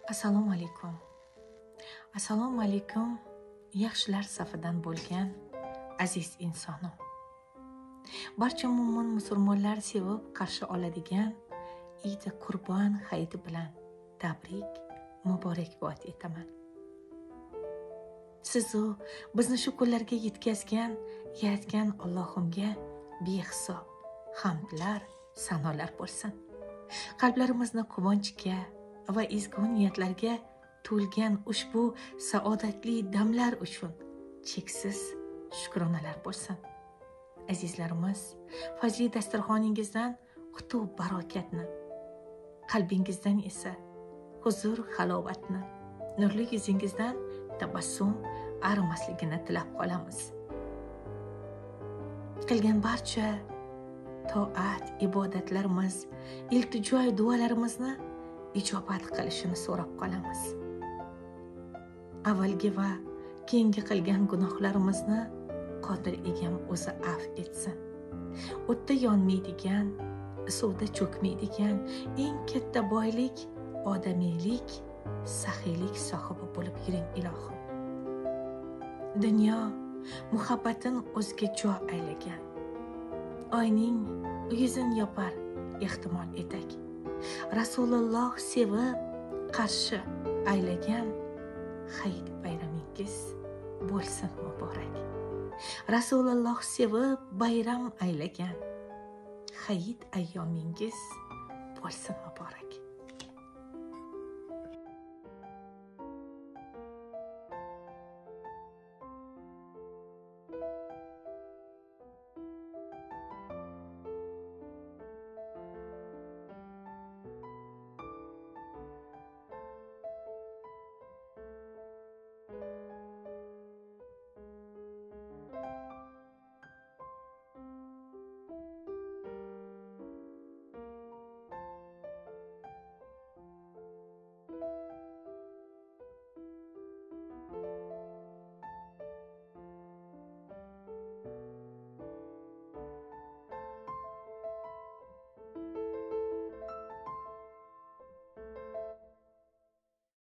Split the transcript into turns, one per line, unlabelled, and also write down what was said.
Assalomu alaykum. Assalomu alaykum, yaxshilar safidan bo'lgan aziz insonim. Barcha mo'min musulmonlar sevib qarshi oladigan Eid Qurbon hayiti bilan tabrik, muborakbod etaman. Sizu bizni shu kunlarga yetkazgan, yaratgan Allohimga behisob hamdlar, sanolar bo'lsin. Qalblarimizni quvonchga va ezgu niyatlarga to'lgan ushbu saodatli damlar uchun cheksiz shukronalar bo'lsin. Azizlarimiz, fazli dasturxoningizdan qutuq barokatni, qalbingizdan esa huzur halovatni, nurli yuzingizdan tabassum arimasligini tilab qolamiz. Qilgan barcha toat, ibodatlarimiz, iltijo duolarimizni ijobat qilishini so'rab qolamiz. Avvalgi va keyingi qilgan gunohlarimizni Qodir egam o'zi afv etsin. O'tda yonmaydigan, suvda cho'kmaydigan eng katta boylik odamiylik, saxiylik sohibi bo'lib yuring ilohim. Dunyo muhabbatin o'ziga jo aylagan, oyning yuzin yopar ehtimol etak. Rasululloh sevib qarshi aylagan hayit bayramingiz bo'lsin muborak. Rasululloh sevib bayram aylagan hayit ayyomingiz bo'lsin muborak.